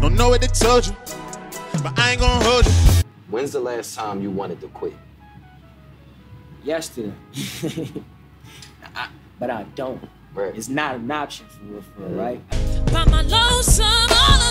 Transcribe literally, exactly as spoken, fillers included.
Don't know what they told you, but I ain't gonna hold you. When's the last time you wanted to quit? Yesterday. I, but I don't. Right. It's not an option for real, for real, right? By my lonesome all